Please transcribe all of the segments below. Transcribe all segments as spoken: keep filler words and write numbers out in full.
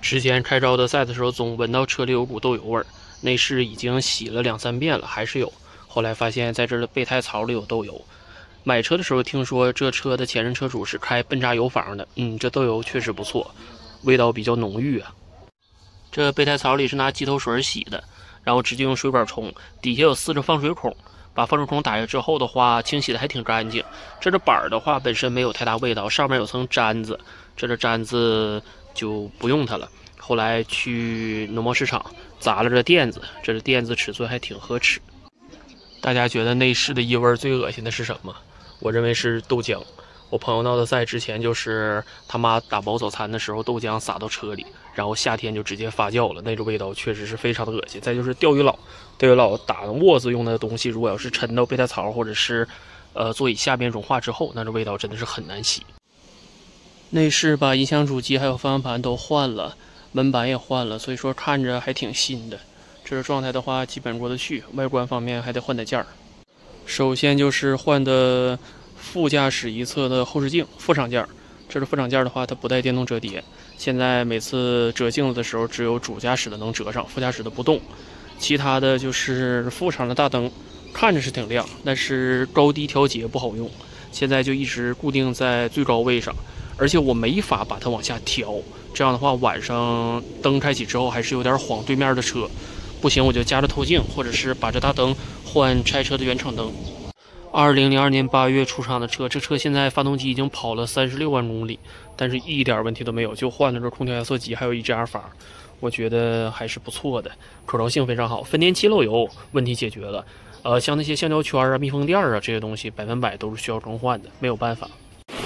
之前开招德赛的时候，总闻到车里有股豆油味儿，内饰已经洗了两三遍了，还是有。后来发现在这的备胎槽里有豆油。买车的时候听说这车的前任车主是开笨榨油坊的，嗯，这豆油确实不错，味道比较浓郁啊。这备胎槽里是拿鸡头水洗的，然后直接用水管冲，底下有四个放水孔。把放水孔打开之后的话，清洗的还挺干净。这个板的话本身没有太大味道，上面有层粘子，这个粘子就不用它了。后来去农贸市场砸了这垫子，这个垫子尺寸还挺合尺。大家觉得内饰的异味最恶心的是什么？我认为是豆浆。我朋友闹的赛之前就是他妈打包早餐的时候，豆浆洒到车里，然后夏天就直接发酵了，那种味道确实是非常的恶心。再就是钓鱼佬，钓鱼佬打窝子用的东西，如果要是沉到备胎槽或者是呃座椅下边融化之后，那这味道真的是很难洗。内饰把音响主机还有方向盘都换了，门板也换了，所以说看着还挺新的。这个状态的话基本过得去，外观方面还得换点件儿。首先就是换的副驾驶一侧的后视镜副厂件，这是副厂件的话它不带电动折叠，现在每次折镜子的时候只有主驾驶的能折上，副驾驶的不动。其他的就是副厂的大灯看着是挺亮，但是高低调节不好用，现在就一直固定在最高位上，而且我没法把它往下调，这样的话晚上灯开启之后还是有点晃对面的车，不行我就加着透镜，或者是把这大灯换拆车的原厂灯。二零零二年八月出厂的车，这车现在发动机已经跑了三十六万公里，但是一点问题都没有，就换了这空调压缩机，还有 E G R 阀，我觉得还是不错的，可靠性非常好。分电器漏油问题解决了，呃，像那些橡胶圈啊、密封垫啊这些东西，百分百都是需要更换的，没有办法。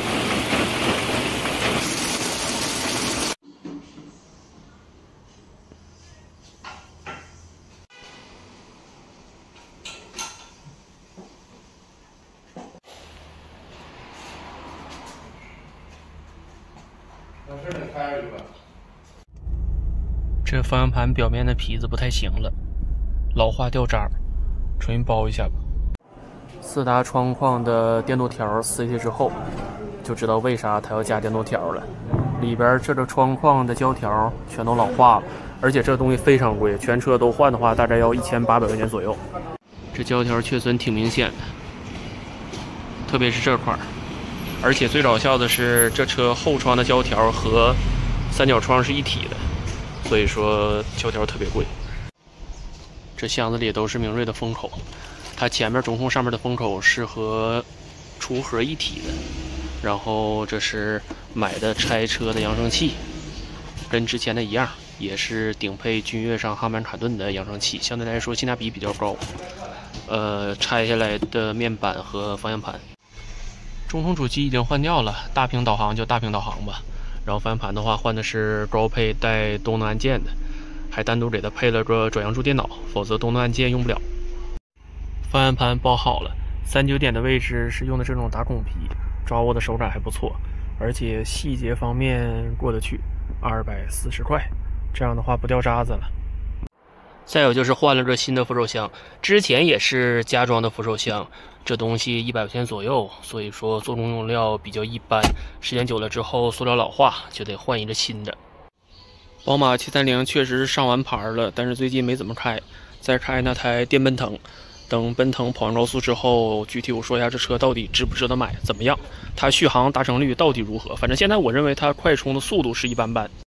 这方向盘表面的皮子不太行了，老化掉渣，重新包一下吧。四大窗框的电镀条撕下去之后，就知道为啥它要加电镀条了。里边这个窗框的胶条全都老化了，而且这东西非常贵，全车都换的话大概要一千八百块钱左右。这胶条缺损挺明显的，特别是这块儿。而且最搞笑的是，这车后窗的胶条和三角窗是一体的，所以说胶条特别贵。这箱子里都是明锐的风口，它前面中控上面的风口是和厨盒一体的。然后这是买的拆车的扬声器，跟之前的一样，也是顶配君越上哈曼卡顿的扬声器，相对来说性价比比较高。呃，拆下来的面板和方向盘。中控主机已经换掉了，大屏导航就大屏导航吧。然后方向盘的话换的是高配带动能按键的，还单独给它配了个转向柱电脑，否则动能按键用不了。方向盘包好了，三九点的位置是用的这种打孔皮，抓握的手感还不错，而且细节方面过得去，二百四十块，这样的话不掉渣子了。再有就是换了个新的扶手箱，之前也是加装的扶手箱，这东西一百块钱左右，所以说做工用料比较一般，时间久了之后塑料老化，就得换一个新的。宝马七三零确实是上完牌了，但是最近没怎么开，再开那台电奔腾，等奔腾跑上高速之后，具体我说一下这车到底值不值得买，怎么样，它续航达成率到底如何？反正现在我认为它快充的速度是一般般。